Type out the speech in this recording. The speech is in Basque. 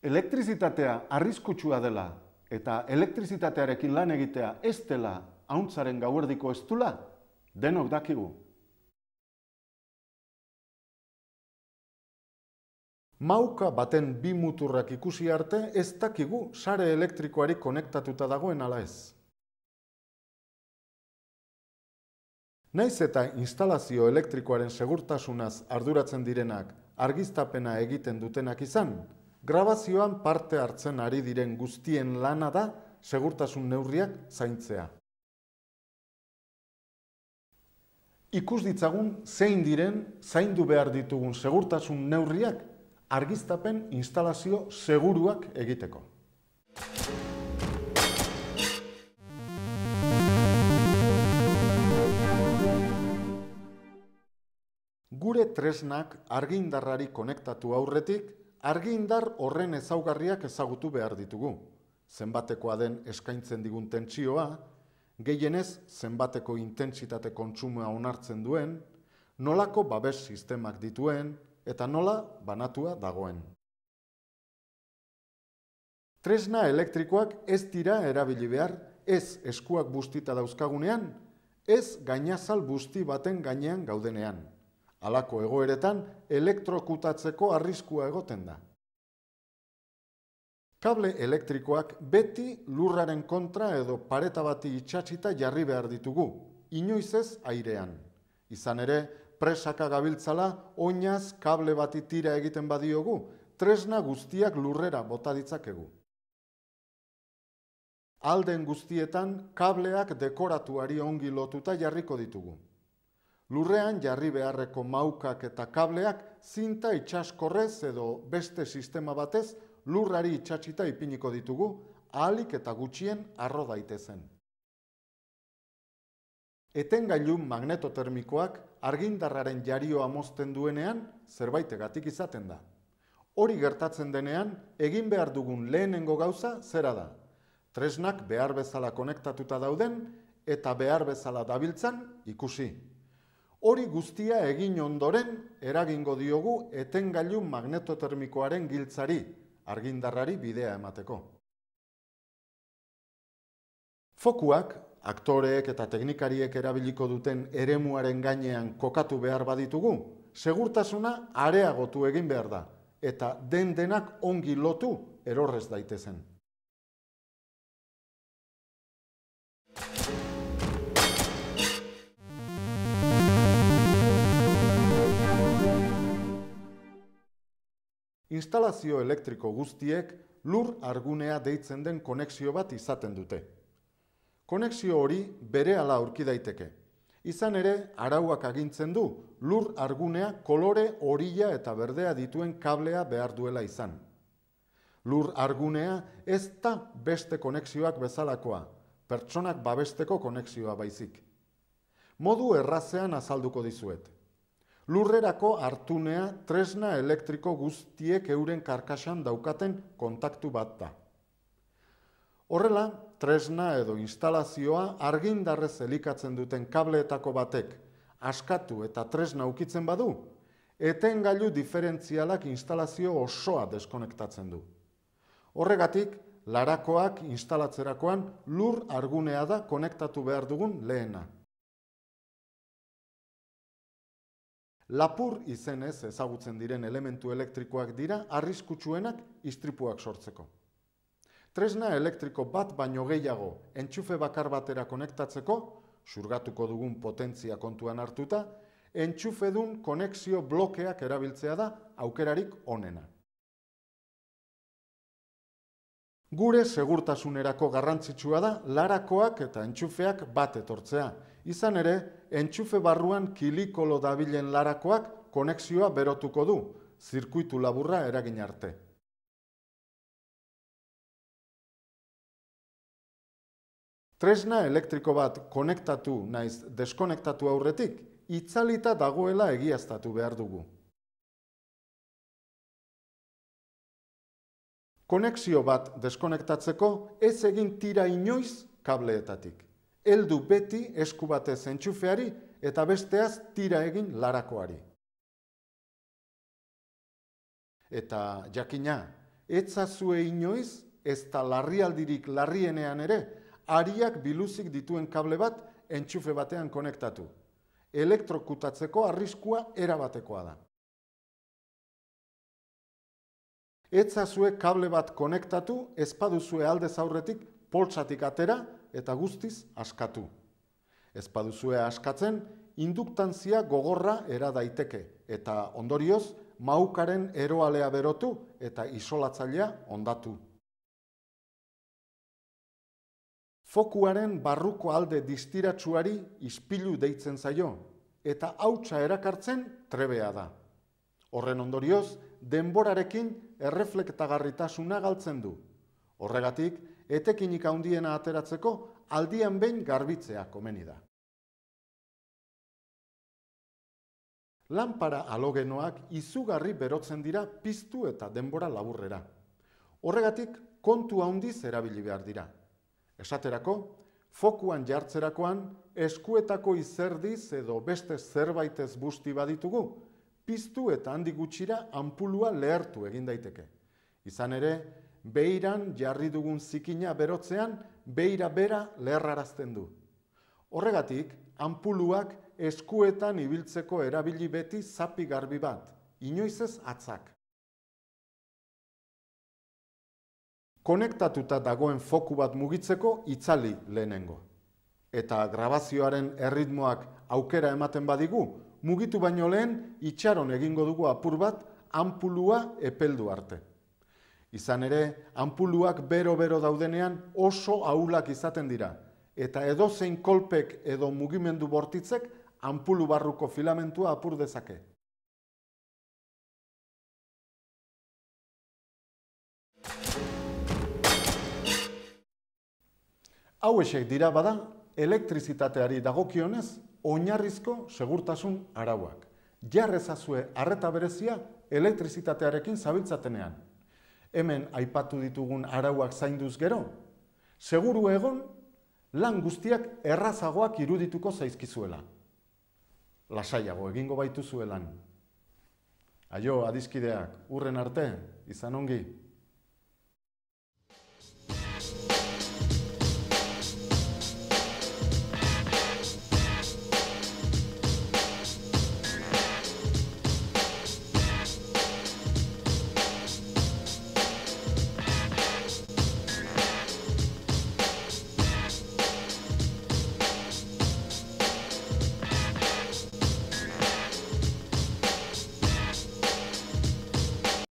Elektrizitatea arriskutsua dela eta elektrizitatearekin lan egitea ez dela ahuntzaren gauerdiko eztula, denok dakigu. Mauka baten bi muturrak ikusi arte ez dakigu sare elektrikoari konektatuta dagoen ala ez. Naiz eta instalazio elektrikoaren segurtasunaz arduratzen direnak argiztapena egiten dutenak izan, grabazioan parte hartzen ari diren guztien lana da segurtasun neurriak zaintzea. Ikus ditzagun zein diren zaindu behar ditugun segurtasun neurriak argiztapen instalazio seguruak egiteko. Gure tresnak argindarrari konektatu aurretik, argindar horren ezaugarriak ezagutu behar ditugu. Zenbatekoa den eskaintzen digun tentsioa, gehienez zenbateko intentsitate kontsumoa onartzen duen, nolako babes sistemak dituen, eta nola banatua dagoen. Tresna elektrikoak ez dira erabili behar, ez eskuak bustita dauzkagunean, ez gainazal busti baten gainean gaudenean. Halako egoeretan elektrokutatzeko arriskua egoten da. Kable elektrikoak beti lurraren kontra edo pareta bati itsatsita jarri behar ditugu, inoiz ez airean. Izan ere, presaka gabiltzala, oinaz kable bati tira egiten badiogu, tresna guztiak lurrera bota ditzakegu. Alden guztietan kableak dekoratuari ongi lotuta jarriko ditugu. Lurrean jarri beharreko maukak eta kableak zinta itsaskorrez edo beste sistema batez lurrari itsatsita ipiniko ditugu, ahalik eta gutxien harro daitezen. Etengailu magnetotermikoak argindarraren jarioa mozten duenean zerbaitegatik izaten da. Hori gertatzen denean, egin behar dugun lehenengo gauza zera da. Tresnak behar bezala konektatuta dauden eta behar bezala dabiltzan ikusi. Hori guztia egin ondoren eragingo diogu etengailu magnetotermikoaren giltzari, argindarrari bidea emateko. Fokuak, aktoreek eta teknikariek erabiliko duten eremuaren gainean kokatu behar baditugu, segurtasuna areagotu egin behar da, eta denak ongi lotu erorrez daitezen. Instalazio elektriko guztiek lur argunea deitzen den konexio bat izaten dute. Konexio hori berehala aurki daiteke. Izan ere, arauak agintzen du lur argunea kolore horia eta berdea dituen kablea behar duela izan. Lur argunea ez da beste konexioak bezalakoa, pertsonak babesteko konexioa baizik. Modu errazean azalduko dizuet. Lurrerako hartunea tresna elektriko guztiek euren karkasan daukaten kontaktu bat da. Horrela, tresna edo instalazioa argindarrez elikatzen duten kableetako batek askatu eta tresna ukitzen badu, etengailu diferentzialak instalazio osoa deskonektatzen du. Horregatik, larakoak instalatzerakoan lur argunea da konektatu behar dugun lehena. Lapur izenez ezagutzen diren elementu elektrikoak dira arriskutsuenak istripuak sortzeko. Tresna elektriko bat baino gehiago entxufe bakar batera konektatzeko, xurgatuko dugun potentzia kontuan hartuta, entxufedun konexio blokeak erabiltzea da aukerarik onena. Gure segurtasunerako garrantzitsua da larakoak eta entxufeak bat etortzea. Izan ere, entxufe barruan kilikolo dabilen larakoak konexioa berotuko du, zirkuitu laburra eragin arte. Tresna elektriko bat konektatu naiz deskonektatu aurretik, itzalita dagoela egiaztatu behar dugu. Konexio bat deskonektatzeko ez egin tira inoiz kableetatik. Heldu beti esku batez entxufeari eta besteaz tira egin larakoari. Eta jakina, etzazue inoiz, ez da larrialdirik larrienean ere, ariak biluzik dituen kable bat entxufe batean konektatu. Elektrokutatzeko arriskua erabatekoa da. Etzazue kable bat konektatu, ezpaduzue aldez aurretik poltsatik atera eta guztiz askatu. Ezpaduzue askatzen, induktantzia gogorra era daiteke eta ondorioz maukaren eroalea berotu eta isolatzailea hondatu. Fokuaren barruko alde distiratsuari ispilu deitzen zaio eta hautsa erakartzen trebea da. Horren ondorioz, denborarekin erreflektagarritasuna galtzen du. Horregatik, etekinik handiena ateratzeko aldian behin garbitzea komeni da. Lanpara halogenoak izugarri berotzen dira piztu eta denbora laburrera. Horregatik, kontu handiz erabili behar dira. Esaterako, fokuan jartzerakoan, eskuetako izerdiz edo beste zerbaitez busti baditugu, piztu eta handik gutxira anpulua lehertu egin daiteke. Izan ere, beiran jarri dugun zikina berotzean, beira bera leherrarazten du. Horregatik, anpuluak eskuetan ibiltzeko erabili beti zapi garbi bat, inoiz ez atzak. Konektatuta dagoen foku bat mugitzeko itzali lehenengo. Eta grabazioaren erritmoak aukera ematen badigu, mugitu baino lehen itxaron egingo dugu apur bat anpulua epeldu arte. Izan ere, anpuluak bero-bero daudenean oso ahulak izaten dira, eta edozein kolpek edo mugimendu bortitzek anpulu barruko filamentua apur dezake. Hauexek dira bada, elektrizitateari dagokionez, oinarrizko segurtasun arauak. Jarrezazue arreta berezia elektrizitatearekin zabiltzatenean. Hemen aipatu ditugun arauak zainduz gero, seguru egon, lan guztiak errazagoak irudituko zaizkizuela. Lasaiago egingo baituzuelan. Aio, adiskideak, hurren arte, izan ongi.